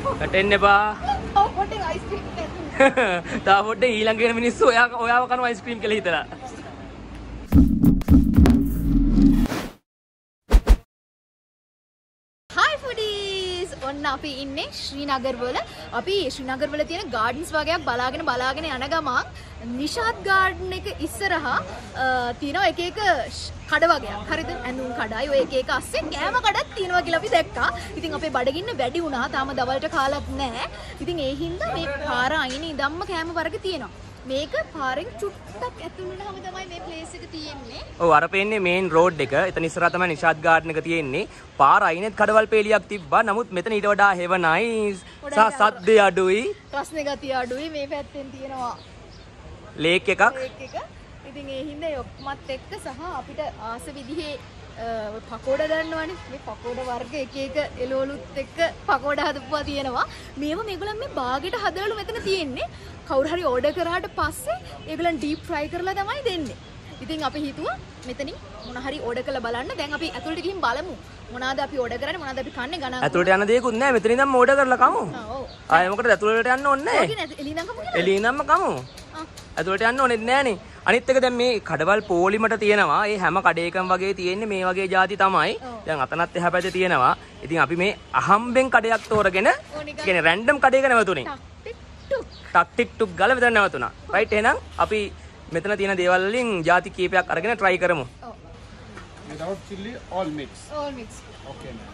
ගැටෙන්න එපා. ඔව් පොඩ්ඩක් අයිස්ක්‍රීම් කන්න. තා පොඩ්ඩක් ඊළඟ වෙන මිනිස්සු ඔයාව කන අයිස්ක්‍රීම් කියලා හිතලා. Hi foodies! ඔන්න අපි ඉන්නේ ශ්‍රීනගර් වල. අපි ශ්‍රීනගර් වල තියෙන ගාඩන්ස් වගේක් බලාගෙන යන ගමන් නිෂාද් ගාඩන් එක ඉස්සරහා තියෙනවා එක එක කඩ වගේක්. හරිද? ඇඳුම් කඩයි ඔය එක අස්සේ කෑම කඩක් තියෙනවා කියලා අපි දැක්කා. ඉතින් අපේ බඩගින්න වැඩි වුණා. තාම දවල්ට කාලත් නැහැ. ඉතින් ඒ හින්දා මේ පාර අයිනේ ඉඳන්ම කෑම වර්ග තියෙනවා. මේක පාරෙන් චුට්ටක් ඇතුළු වුණාම තමයි මේ ප්ලේස් එක තියෙන්නේ. ඔව් අර පේන්නේ මේන් රෝඩ් එක. එතන ඉස්සරහා තමයි නිෂාද් ගාඩන් එක තියෙන්නේ. පාර අයිනෙත් කඩවල් පේලියක් තිබ්බා. නමුත් මෙතන ඊට වඩා හෙවනයි. සද්ද අඩුයි. රස්නේ ගතිය අඩුයි. මේ පැත්තෙන් තියෙනවා ලේක් එකක්. ඉතින් ඒ හින්දා ඔක්මත් එක්ක සහ අපිට ආස විදිහේ පකෝඩා ගන්නවනේ. මේ පකෝඩා වර්ග එක එළවලුත් එක්ක පකෝඩා හදපුවා තියෙනවා. මේව මේගොල්ලන් මේ බාගෙට හදලාලු මෙතන තියෙන්නේ. කවුරු හරි ඕඩර් කරාට පස්සේ ඒගොල්ලන් ඩීප් ෆ්‍රයි කරලා තමයි දෙන්නේ. ඉතින් අපි හිතුවා මෙතනින් මොන හරි ඕඩර් කරලා බලන්න. දැන් අපි ඇතුළට ගිහින් බලමු. මොනවාද අපි ඕඩර් කරන්නේ මොනවාද අපි කන්නේ ගණන්. ඇතුළට යන්න දෙයක්වත් නැහැ. මෙතන ඉඳන්ම ඕඩර් කරලා කමු. ඔව්. ආයෙ මොකටද ඇතුළට යන්න ඕනේ නැහැ. එළියෙන්දම කමු. ඇතුළට යන්න ඕනෙත් නැහනේ. අනිත් එක දැන් මේ කඩවල් පොලිමට තියෙනවා. ඒ හැම කඩේකම වගේ තියෙන්නේ මේ වගේ ಜಾති තමයි. දැන් අතනත් එහා පැත්තේ තියෙනවා. ඉතින් අපි මේ අහම්බෙන් කඩයක් තෝරගෙන කියන්නේ රැන්ඩම් කඩේක නැවතුනේ. ටක් ටික් ටුක් ගාලා මෙතන නැවතුණා. රයිට් එහෙනම් අපි මෙතන තියෙන දේවල් වලින් ಜಾති කීපයක් අරගෙන try කරමු. ඔව්. Without chili, all mix. All mix. Okay, ma'am.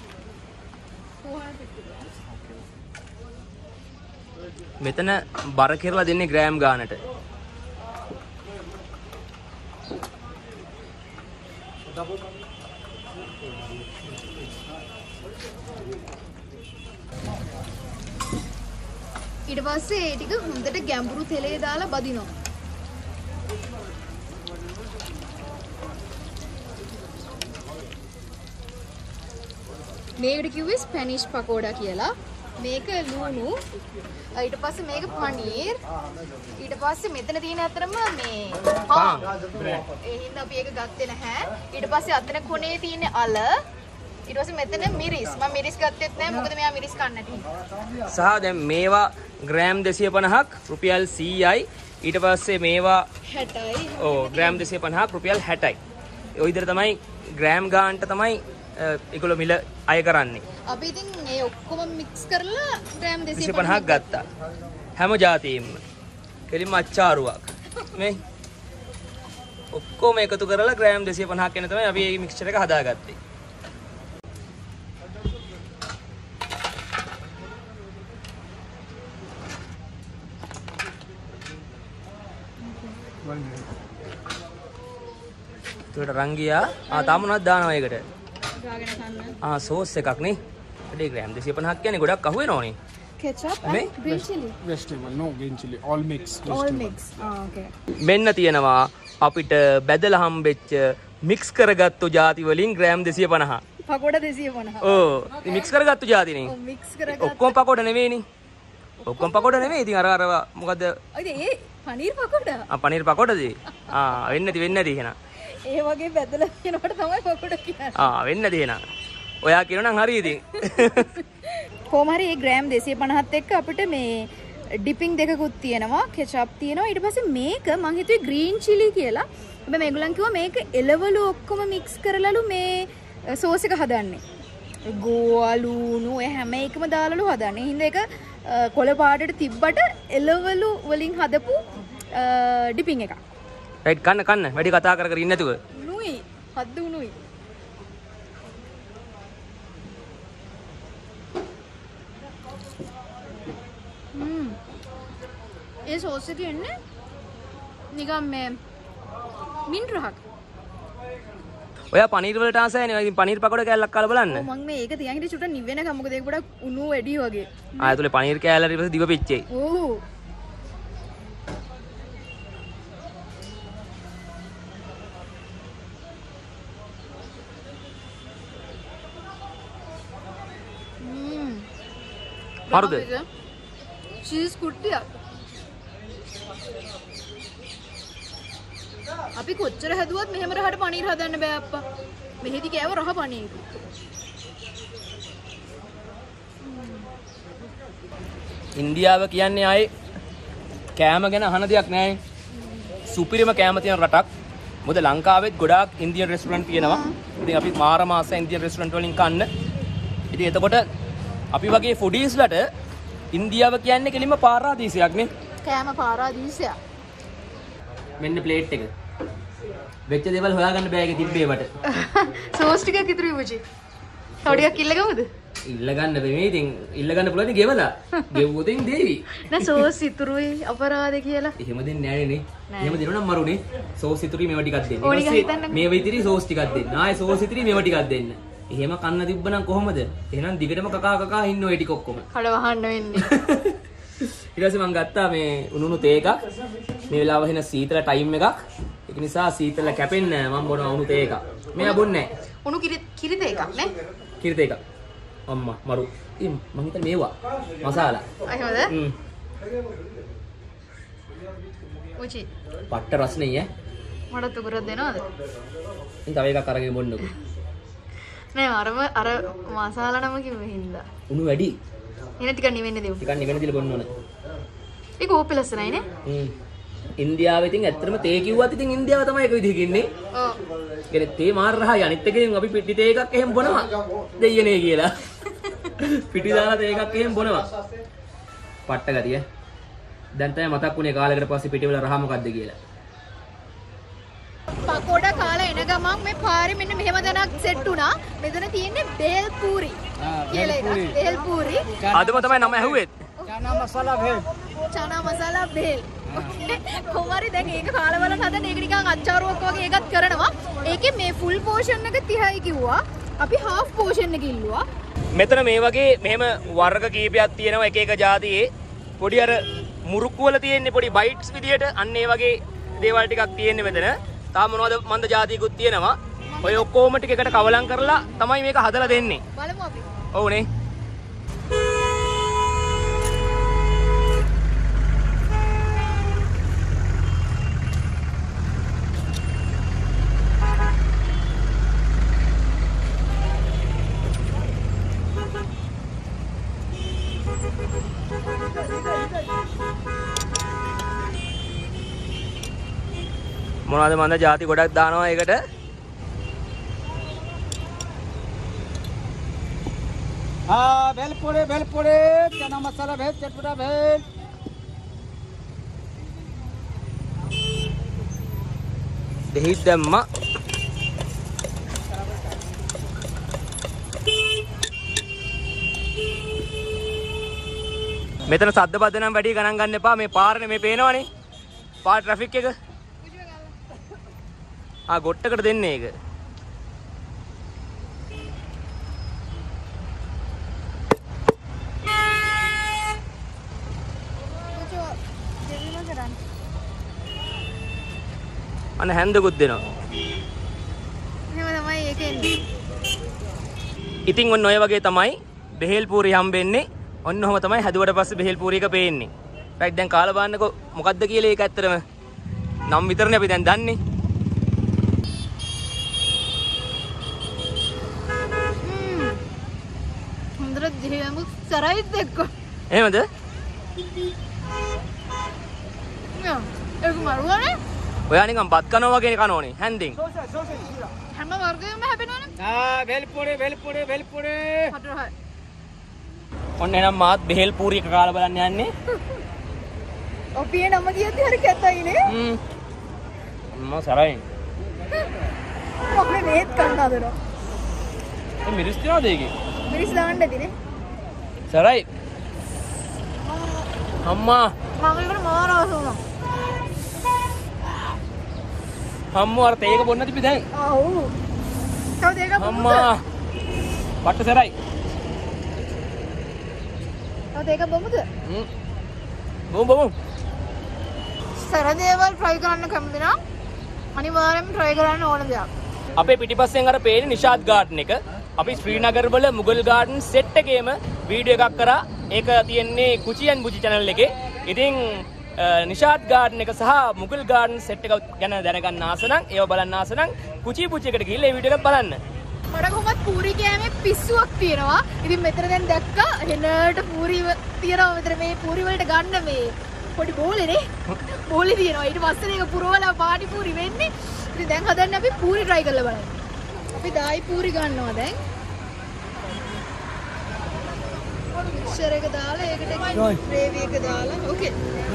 450 grams. මෙතන බර කරලා දෙන්නේ ග්‍රෑම් ගානට. ඊට පස්සේ ඒ ටික හොඳට ගැඹුරු තෙලේ දාලා බදිනවා. මේකට කිව්වේ ස්පැනිෂ් පකෝඩා කියලා. මේක ලුණු. ඊට පස්සේ මේක පනීර්. ඊට පස්සේ මෙතන තියෙන අතරම මේ පාන්. ඒ හින්දා අපි ඒක ගත්තේ නැහැ. ඊට පස්සේ අතන කොනේ තියෙන අල. ඊට පස්සේ මෙතන මිරිස්. මම මිරිස් ගත්තෙත් නැහැ. මොකද මෙයා මිරිස් කන්නේ නැති හින්දා. සහ දැන් මේවා ග්‍රෑම් 250ක් රුපියල් 100යි. ඊට පස්සේ මේවා 60යි. ඔව් ග්‍රෑම් 250ක් රුපියල් 60යි. ඔය විදිහට තමයි ග්‍රෑම් ගානට තමයි ඒගොල්ලෝ මිල අය කරන්නේ. අපි ඉතින් මේ ඔක්කොම මික්ස් කරලා ග්‍රෑම් 250ක් ගත්තා. හැම જાතියෙම. කෙලින්ම අච්චාරුවක්. මේ ඔක්කොම එකතු කරලා ග්‍රෑම් 250ක් වෙන තමයි අපි මේ මික්ස්චර් එක හදාගත්තේ. ඒකට රංගියා තාම මොනවද දානවා ඒකට? ගාගෙන කන්න. සෝස් එකක් නේ. ඒකේ ග්‍රෑම් 250ක් කියන්නේ ගොඩක් අහු වෙනවනේ. Ketchup මේ? and green chili. Vegetable, no green chili, all mix. All vegetable. mix. Okay. මෙන්න තියෙනවා අපිට බැදලා හම්බෙච්ච මික්ස් කරගත්තු ಜಾති වලින් ග්‍රෑම් 250. පකෝඩා 250. ඕ මික්ස් කරගත්තු ಜಾතිනේ. ඔව් මික්ස් කරගත්ත. ඔක්කොම පකෝඩා නෙවෙයිනේ. ඔක්කොම පකෝඩා නෙවෙයි. ඉතින් අර මොකද? ඉතින් ඒ පනීර් පකෝඩා. පනීර් පකෝඩාද? වෙන්නේ නැති එහෙනම්. ඒ වගේ බෙදලා කියනකොට තමයි පකෝඩා කියන්නේ. වෙන්නේ නැති එහෙනම්. ඔයා කියනනම් හරි ඉතින්. කොහොම හරි මේ ග්‍රෑම් 250ත් එක්ක අපිට මේ ඩිපින් දෙකකුත් තියෙනවා. කෙචප් තියෙනවා. ඊට පස්සේ මේක මං හිතුවේ ග්‍රීන් චිලි කියලා. හැබැයි මේගොල්ලන් කිව්වා මේක එළවලු ඔක්කොම මික්ස් කරලාලු මේ සෝස් එක හදන්නේ. ගෝවා ලුණු ඒ හැම එකම දාලාලු හදන්නේ. හින්දා ඒක කොළ පාටට තිබ්බට එළවලු වලින් හදපු ඩිපින් එකක්. රයිට් කන්න වැඩි කතා කර කර ඉන්නේ නැතුව. උණුයි. හද්ද උණුයි. ඒ සෝස් එකේ ඉන්නේ නිකන් මේ මින් රහක්. ඔයා පනීර් වලට ආසයිනේ. ඉතින් පනීර් පකෝඩා කෑල්ලක් කාලා බලන්න. ඔව් මම මේ ඒක තියන් හිටිය චුට්ටක් නිවෙනකම් මොකද ඒක ගොඩක් උණු වැඩි වගේ. ආයතුලේ පනීර් කෑල්ල ඊට පස්සේ දිව පිච්චෙයි. ඕ. හරිද? චීස් කුට්ටියක්. අපි කොච්චර හැදුවත් මෙහෙම රහට පනීර් හදන්න බෑ අප්පා. මෙහෙදි කෑව රහ පනීර්. ඉන්දියාව කියන්නේ ආයේ කෑම ගැන අහන දෙයක් නෑ. සුපිරිම කෑම තියෙන රටක්. මොකද ලංකාවෙත් ගොඩාක් ඉන්දියන් රෙස්ටොරන්ට් තියෙනවා. ඉතින් අපි මාස ඉන්දියන් රෙස්ටොරන්ට් වලින් කන්න. ඉතින් එතකොට අපි වගේ ෆුඩීස්ලට ඉන්දියාව කියන්නේ කෙලින්ම පාරාදීසයක් නේ. කෑම පාරාදීසයක්. මෙන්න ප්ලේට් එක. වෙච්ච දේවල් හොයාගන්න බෑ ඒක තිබ්බේ වට. සෝස් ටිකක් ඉතුරුයි පුචි. තව ටිකක් ඉල්ලගමුද? ඉල්ල ගන්න බෑ ඉතින් ඉල්ල ගන්න පුළුවන් ඉතින් ගෙවලා. ගෙවුවොත් ඉතින් දෙවි. නෑ සෝස් ඉතුරුයි අපරාධ කියලා. එහෙම දෙන්නේ නෑනේ නේ. එහෙම දෙනවා නම් මරුනේ. සෝස් ඉතුරුයි මේවා ටිකක් දෙන්න. ඕනික හිතන්න. මේව ඉතිරි සෝස් ටිකක් දෙන්න. ආයේ සෝස් ඉතිරි මේව ටිකක් දෙන්න. එහෙම කන්න තිබ්බනම් කොහොමද? එහෙනම් දිගටම කකා ඉන්න ඔය ටික ඔක්කොම. කඩ වහන්න වෙන්නේ. ඊට පස්සේ මම ගත්තා මේ උණුණු තේ එකක්. මේ වෙලාව වෙන සීතල ටයිම් එකක්. ඒක නිසා සීතල කැපෙන්නේ නැහැ. මම බොනවා උණු තේ එකක්. මෙයා බොන්නේ නැහැ. උණු කිරිත එකක් නේ? කිරි තේ එකක්. අම්මා මරු. ඉතින් මම හිතන්නේ මේවා මසාලා. එහෙමද? උචි. පට්ට රසනේ ඈ. මට උගුරක් දෙනවද? ඉතින් තව එකක් අරගෙන බොන්නකෝ. නෑ අර මසාලා නම කිව්වෙ හින්දා. උණු වැඩි. එන ටිකක් නිවෙන්න දෙමු. ටිකක් නිවෙන දිල බොන්න ඕනේ. ඒක ඕපි ලස්සනයි නේ? ඉන්දියාවේ ඉතින් ඇත්තටම තේ කිව්වත් ඉතින් ඉන්දියාව තමයි එක විදිහකින් ඉන්නේ. ඔව්. කියන්නේ තේ මාර රහයි අනිත් එකෙන් අපි පිටි තේ එකක් එහෙම බොනවා. දෙයියනේ කියලා. පිටි දාලා තේ එකක් එහෙම බොනවා. පට්ට ගතිය. දැන් තමයි මතක් වුණේ කාලයකට පස්සේ පිටි වල රහ මොකද්ද කියලා. පකෝඩා කාලා එන ගමන් මේ පාරේ මෙන්න මෙහෙම දණක් සෙට් වුණා. මෙතන තියෙන්නේ බේල් පූරි. කියලා එකක්. බේල් පූරි. අදම තමයි නම ඇහුවෙත්. चना मसाला भेल චනා මසාලා බේල්. කොහොමරි දැන් ඒක කාලා බලන්න හදන ඒක නිකන් අච්චාරුවක් වගේ එකක් කරනවා. ඒකේ මේ ෆුල් පෝෂන් එක 30යි කිව්වා. අපි හාෆ් පෝෂන් එක ඉල්ලුවා. මෙතන මේ වගේ මෙහෙම වර්ග කීපයක් තියෙනවා එක එක જાතියේ. පොඩි අර මුරුක්කු වල තියෙන්නේ පොඩි බයිට්ස් විදියට අන්න ඒ වගේ දේවල් ටිකක් තියෙන්නේ මෙතන. තාම මොනවද මන්ද જાතියකුත් තියෙනවා. ඔය ඔක්කොම ටික එකට කවලම් කරලා තමයි මේක හදලා දෙන්නේ. බලමු අපි. ඔව්නේ. මොනවද මන්ද ಜಾති ගොඩක් දානවා ඒකට. हाँ भेल पूरे चना मसाला भेल चटपटा भेल දෙහිත් දැම්මා. මෙතන සද්ද බද්ද නම් වැඩි ගණන් ගන්න එපා. මේ පාරනේ මේ පේනවනේ. පාර ට්‍රැෆික් එක. ගොට්ටකට දෙන්නේ ඒක. අන්න හැන්දකුත් දෙනවා. එහෙම තමයි ඒකෙන්නේ. ඉතින් ඔන්න ඔය වගේ තමයි බෙහෙල් පූරි හම්බෙන්නේ. ඔන්න ඔහම තමයි හැදුවට පස්සේ බෙහෙල් පූරි එක පේන්නේ. රයිට් දැන් කාලා බලන්නකෝ මොකද්ද කියලා ඒක ඇත්තටම නම් විතරනේ අපි දැන් දන්නේ. හොඳට දිහාම සරයිත් එක්ක. එහෙමද? ඒක මරුවනේ. ඔයා නිකන් බත් කනවා වගේ කනෝනේ හැන්දින්. හැම වර්ගයක්ම හැපෙනවනේ. हाँ भेल पूरे හතරයි. ඔන්න එහෙනම් මාත් බෙහෙල් පූරි එක කාලා බලන්න යන්නේ. අපි ඒ නම කියද්දි හරි කැතයිනේ. අම්මා සරයි. අපේ මේත් කන්න හදනවා. ඒ මිරිස් තියනවද ඒකේ? මිරිස් දාන්න ඇතිනේ. සරයි. අම්මා මම ඉවර මාරවස වුණා. අම්මෝ අර තේක බොන්න තිබි දැන්. ආව්. තව දෙකක් බොමුද? අම්මා වට සරයි. තව දෙකක් බොමුද? බොමු. සර දේවල් try කරන්න කැමති නම් අනිවාර්යෙන්ම try කරන්න ඕන දෙයක්. අපේ පිටිපස්සෙන් අර පේන්නේ නිෂාද් ගාඩන් එක. අපි ශ්‍රීනගර වල මුගල් ගාඩන් සෙට් එකේම වීඩියෝ එකක් කරා. ඒක තියෙන්නේ කුචියන් බුචි channel එකේ. ඉතින් නිෂාද් ගාඩන් එක සහ මුගල් ගාඩන් සෙට් එක ගැන දැනගන්න ආස නම් ඒව බලන්න ආස නම් කුචි පුචි එකට ගිහිල්ලා ඒ වීඩියෝ එක බලන්න. මට කොහොමද පූරි කෑමේ පිස්සුවක් තියෙනවා. ඉතින් මෙතන දැන් දැක්කා හෙනට පූරි තියෙනවා. මෙතන මේ පූරි වලට ගන්න මේ පොඩි බෝලේනේ. බෝලේ තියෙනවා. ඊට පස්සේ මේක පුරවලා පාටි පූරි වෙන්නේ. ඉතින් දැන් හදන්නේ අපි පූරි try කරලා බලන්න. අපි දායි පූරි ගන්නවා දැන්. මික්සර් එක දාලා ඒකට ග්‍රේවි එක දාලා. ඕකේ.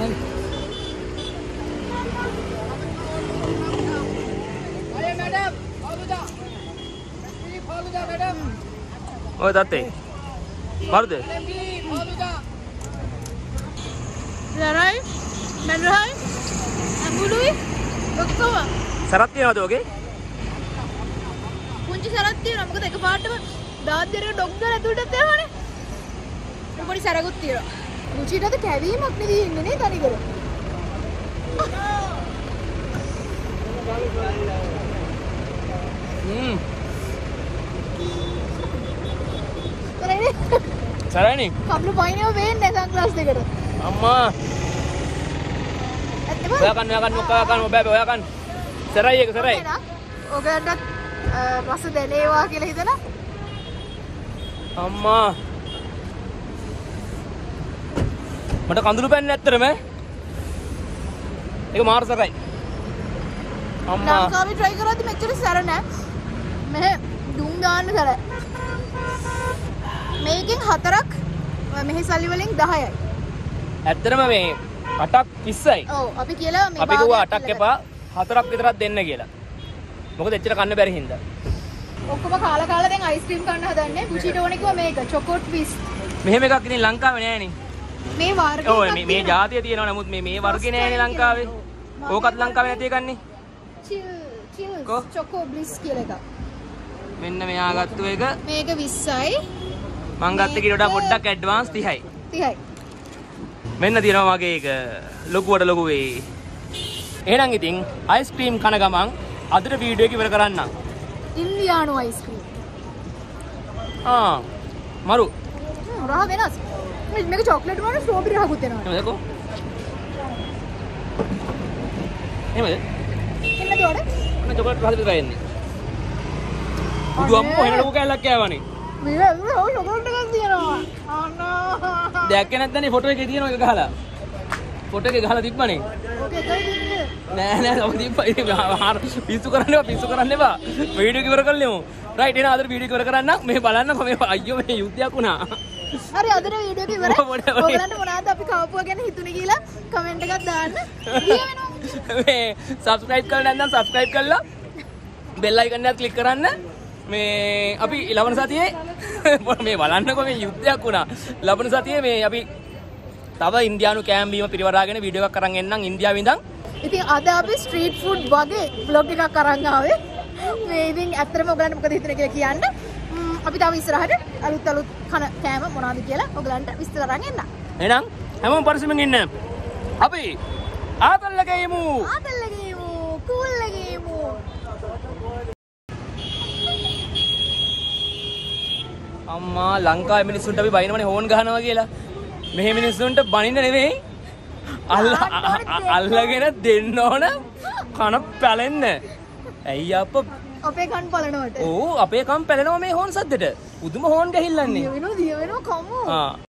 अरे मैडम फालूदा फालूदा मैडम ඔය තත්තේ වරුද फालूदा Larai, Manrai, Ambului, ඔක්කොම සරත් තියනවද ඔගේ පුංචි සරත් තියෙනවා. මොකද එකපාරටම දාත් දෙරේ ඩොග් දාලා ඇතුළට යනවනේ. පොඩි සරකුත් තියෙනවා. පුංචිටද කැවීමක් නෙදී ඉන්නේ නේ තනිකර. කරේ සරණි කබ්ල පයින්ව වෙන්නේ සන්ග්ලාස් දෙකට. අම්මා ඇත්තම ඔයා කන්න බෑ ඔයා කන්න සරයි එක සරයි ඔයගලටත් රස දැනේවා කියලා හිතලා අම්මා මට කඳුළු පැන්නේ ඇත්තටම ඒක මාර සරයි අම්මා ලංකාවේ try කරද්දි මෙච්චර සැර නෑ. මෙහෙ දුම් දාන්න සැර. මේකෙන් 4ක් මෙහි සල්ලි වලින් 10යි. ඇත්තටම මේ 8ක් 20යි. ඔව් අපි කියලා මේ අපි කිව්වා 8ක් එපා 4ක් විතරක් දෙන්න කියලා. මොකද එච්චර කන්න බැරි හින්දා. ඔක්කොම කාලා දැන් අයිස්ක්‍රීම් කන්න හදන්නේ. පුචිට ඕනේ කිව්වා මේක චොකෝට් ට්විස්ට්. මෙහෙම එකක් ඉතින් ලංකාවේ නෑනේ. මේ වර්ගය ඔව් මේ ජාතිය තියෙනවා නමුත් මේ වර්ගේ නෑනේ ලංකාවේ. ඕකත් ලංකාවේ නැති එකන්නේ. චිල් කො? චොකෝ බ්ලිස් කියලා එකක්. මෙන්න මෙයා ගත්තු එක මේක 20යි මං ගත්ත එකට වඩා පොඩ්ඩක් ඇඩ්වාන්ස් 30යි. 30යි. මෙන්න තියෙනවා මගේ එක ලොකුවට ලොකු වෙයි. එහෙනම් ඉතින් අයිස්ක්‍රීම් කන ගමන් අදට වීඩියෝ එක ඉවර කරන්න. ඉන්දියානු අයිස්ක්‍රීම්. මරු. රහ වෙනස්. මේක චොක්ලට් වල ස්ට්‍රෝබෙරි රහකුත් එනවා. එහෙමද? එහෙමද? එන්න දෝඩ. ඔන්න චොකලට් රහ විතරයි එන්නේ. බුදු අම්මෝ එහෙන ලොකු කැලක් කෑවනේ. මේ චොකලට් එකක් තියෙනවා. අනේ. දැක්කේ නැත්නම් ෆොටෝ එකේ තියෙනවා ඒක ගහලා. ෆොටෝ එකේ ගහලා තිබ්බනේ. ඕකේ දෙන්නේ. නෑ ඔබ තිබ්බා. පිස්සු කරන්න එපා. වීඩියෝ ඉවර කරලෙමු. රයිට් එහෙනම් අද වීඩියෝ ඉවර කරන්න. මේ බලන්නකො මේ අයියෝ මේ යුද්ධයක් වුණා. හරි අදට වීඩියෝ එක ඉවරයි. ඔයගලන්ට මොනවද අපි කවපුවා ගැන හිතුනේ කියලා කමෙන්ට් එකක් දාන්න. මේ subscribe කරලා නැත්නම් subscribe කරලා bell icon එකත් click කරන්න. මේ අපි ලබන සතියේ මේ බලන්නකො මේ යුද්ධයක් වුණා. ලබන සතියේ මේ අපි තව ඉන්දියානු කෑම බීම පිරිවරාගෙන වීඩියෝ එකක් අරන් එන්නම් ඉන්දියාවේ ඉඳන්. ඉතින් අද අපි ස්ට්‍රීට් ෆුඩ් වගේ vlog එකක් අරන් ආවේ. මේ ඉතින් ඇත්තටම ඔයගලන්ට මොකද හිතුනේ කියලා කියන්න. අපි තව ඉස්සරහට අලුත් කන කෑම මොනවද කියලා ඔයගලන්ට විස්තර අරන් එන්න. එහෙනම් හැමෝම පරිස්සමෙන් ඉන්න. අපි ආතල්ල ගේමු. කූල් ගේමු. අම්මා ලංකාවේ මිනිස්සුන්ට අපි බයිනවනේ හෝන් ගහනවා කියලා. මෙහි මිනිස්සුන්ට බනින්න නෙවෙයි. අල්ලගෙන දෙන්න ඕන කන පැලෙන්න. ඇයි අපේ කන් පලනවට. අපේ කම් පැලෙනවා මේ හෝන් සද්දෙට. පුදුම හෝන් ගහිල්ලන්නේ. දිය වෙනවා කමු.